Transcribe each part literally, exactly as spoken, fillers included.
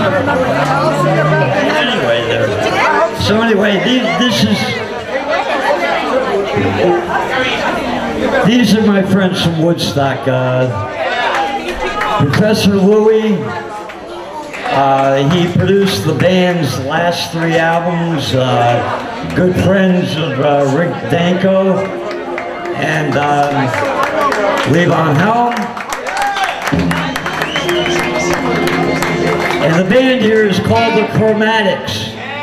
Anyway, there. So anyway, these, this is. These are my friends from Woodstock. Uh, Professor Louie. Uh, he produced the band's last three albums. Uh, good friends of uh, Rick Danko and um, Levon Helm. And the band here is called the Crowmatix.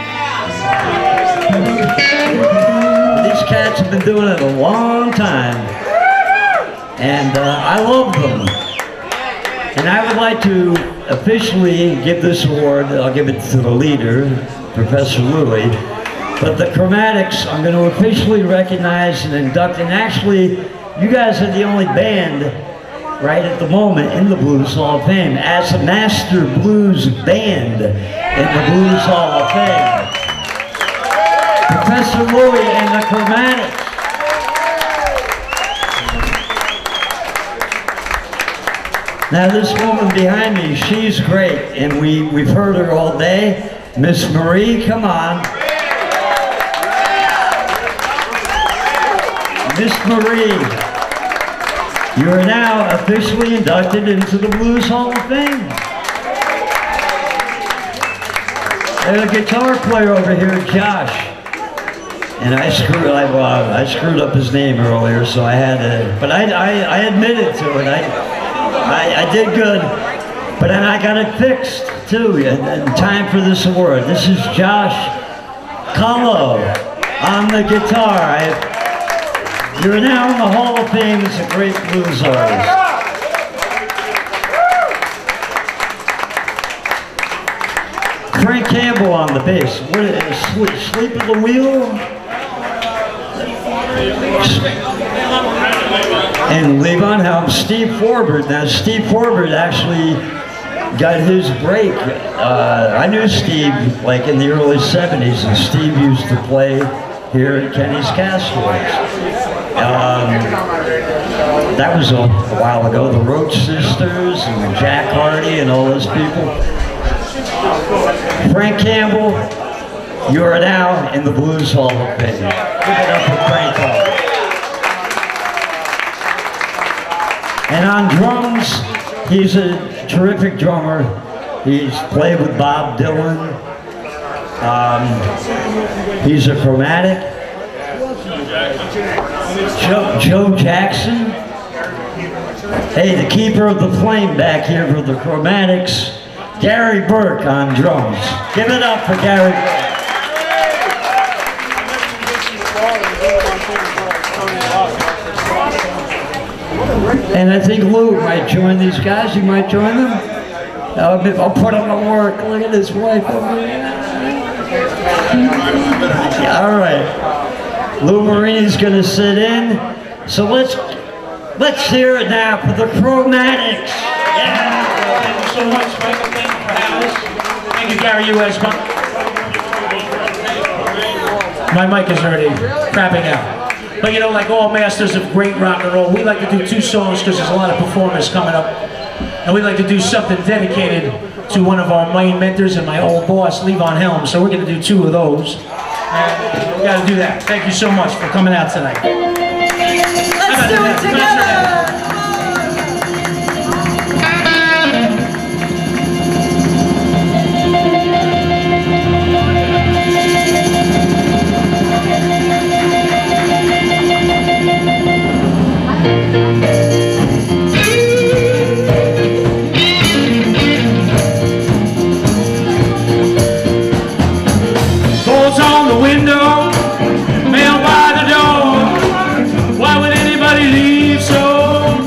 These cats have been doing it a long time. And uh, I love them. And I would like to officially give this award. I'll give it to the leader, Professor Louie. But the Crowmatix, I'm going to officially recognize and induct. And actually, you guys are the only band right at the moment in the Blues Hall of Fame as a master blues band in the Blues Hall of Fame. Professor Louie and the Crowmatix. Now this woman behind me, she's great, and we, we've heard her all day. Miss Marie, come on. Miss Marie, you are now officially inducted into the Blues Hall of Fame. And a guitar player over here, Josh. And I screwed, I, well, I screwed up his name earlier, so I had to, but I, I, I admitted to it. I, I, I did good, but then I got it fixed too in, in time for this award. This is Josh Colow on the guitar. I, you're now in the Hall of Fame as a great blues artist. Frank Campbell on the bass. What is sleep, sleep at the wheel? And Levon Helm, Steve Forbert. Now Steve Forbert actually got his break. Uh, I knew Steve like in the early seventies, and Steve used to play here at Kenny's Castaways. Um, that was a, a while ago. The Roach Sisters and Jack Hardy and all those people. Frank Campbell, you are now in the Blues Hall of Fame. Give it up for Frank Campbell. And on drums, he's a terrific drummer. He's played with Bob Dylan. Um, he's a Crowmatic. Joe, Joe Jackson. Hey, the keeper of the flame back here for the Crowmatix, Gary Burke on drums. Give it up for Gary Burke. And I think Lou might join these guys. You might join them? I'll, be, I'll put them to work. Look at his wife over here. All right. Lou Marini's going to sit in. So let's let's hear it now for the Crowmatix. Yeah. Thank you so much, Michael. Thank you for having us. Thank you, Gary U S My mic is already crapping out. But you know, like all masters of great rock and roll, we like to do two songs because there's a lot of performers coming up. And we like to do something dedicated to one of our main mentors and my old boss, Levon Helm. So we're going to do two of those. And we got to do that. Thank you so much for coming out tonight. Let's do it together! Bolts on the window, mail by the door. Why would anybody leave so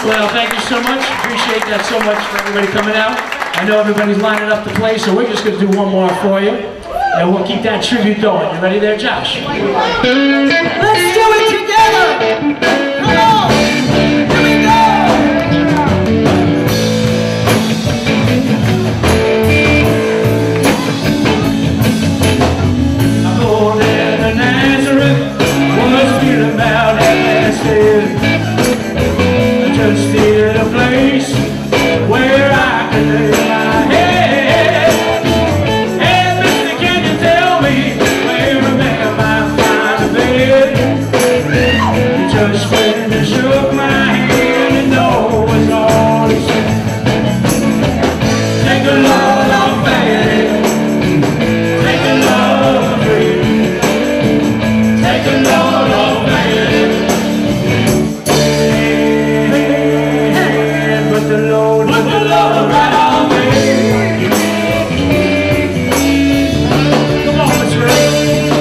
Well, thank you so much. Appreciate that so much for everybody coming out. I know everybody's lining up to play, so we're just going to do one more for you. And we'll keep that tribute going. You ready there, Josh? Let's do it together! Come on! Here we go! I'm born in Nazareth, was feeling about at last year. Just needed a place where I could lay my head. Hey, mister, can you tell me where a man might find a bed? Just when you shook my hand and no was all he said. Take a load off baby, take a load free, take a load off baby. Put the load, put the load right on me. Come on, let's ready.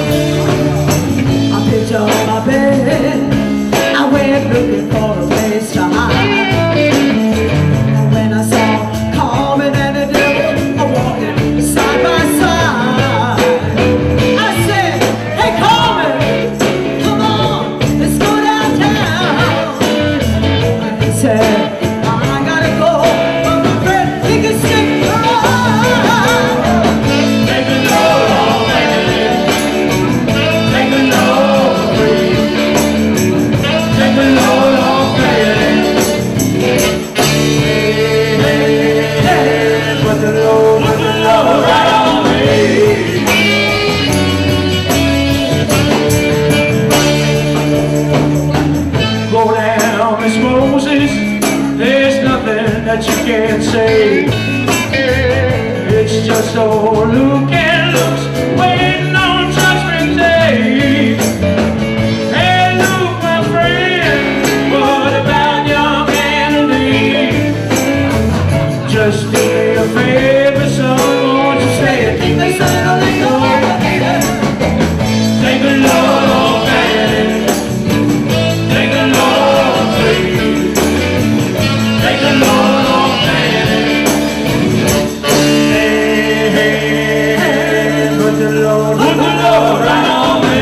I picked up my bed. I went looking for a place to hide. When I saw Carmen and the devil, I walking side by side. I said, hey Carmen, come on, let's go downtown. He said, I gotta go, but my friend, he can stick around. Take a load off, baby. Take a load free. Take a load off, baby. Hey, hey, hey. Put the load, put the load right on me. Go down, Miss Moses. There's nothing that you can't say. It's just old Luke and Luke's waiting on Judgment Day. Hey Luke, my friend, what about young Anthony? Just do me a favor, son, won't you stay and keep me settling going? Take a load off, baby. Take a load, please. Take a load off, baby. Hey, hey, hey. Put the load, put the load right on me.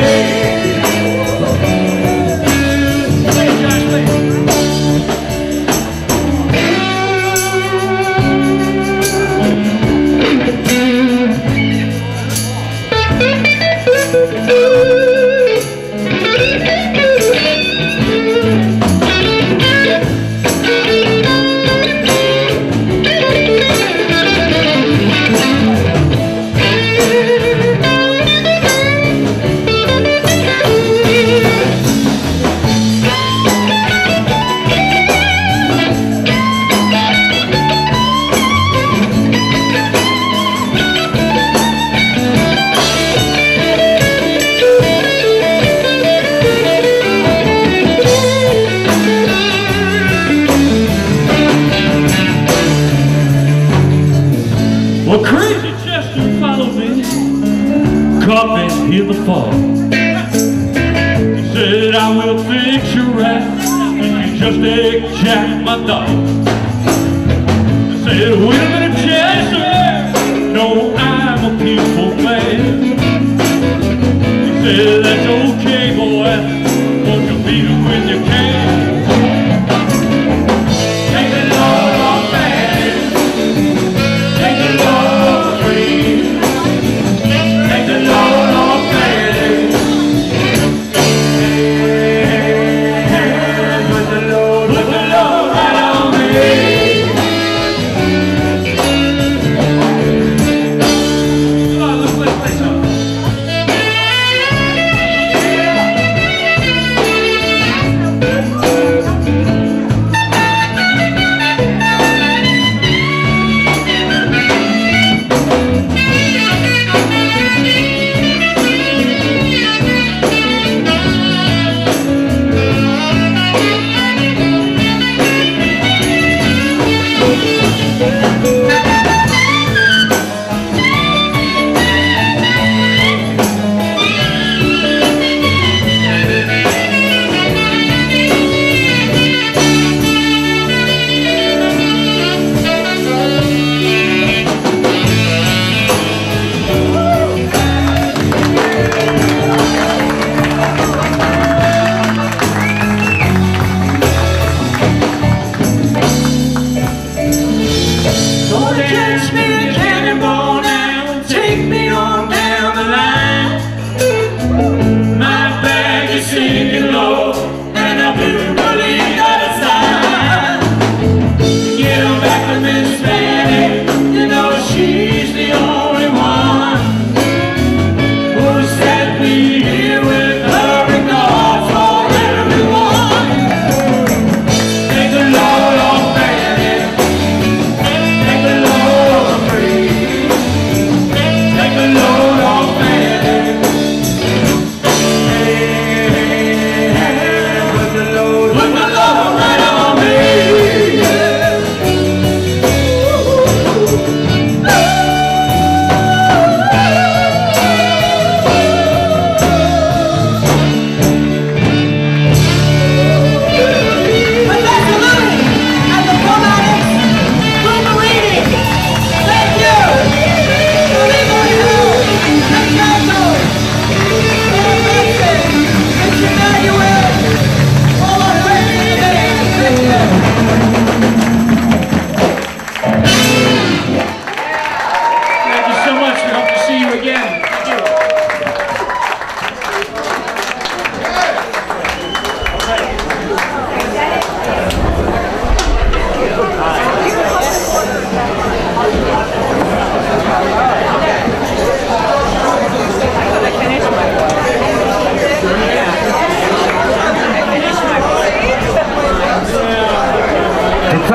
Play it, Josh, play it. Well, crazy Chester followed me, caught me in the fall. He said, I will fix you right if you just exact my dog. I said, wait a minute, Chester, no, I'm a peaceful man. He said, that's okay, boy, won't you beat him when you can? Take the load off, man. Take the load free. Take the load off, baby. Hey, hey, hey. Put the load, put the load right on me. Come on, let's play, play some.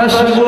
Professor Louie